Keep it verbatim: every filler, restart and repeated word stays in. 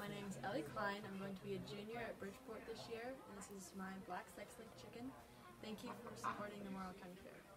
my name is Ellie Klein. I'm going to be a junior at Bridgeport this year, and this is my Black Sex Link chicken. Thank you for supporting the Morrow County Fair.